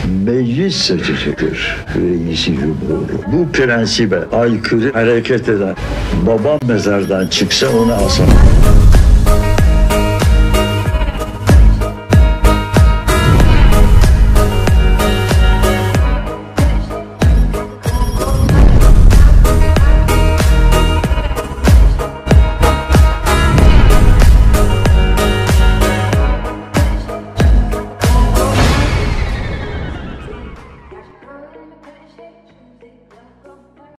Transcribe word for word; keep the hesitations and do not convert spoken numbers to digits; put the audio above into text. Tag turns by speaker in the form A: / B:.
A: meclis seçicidir reisi cumhuru. Bu prensibe aykırı hareket eden babam mezardan çıksa onu asar.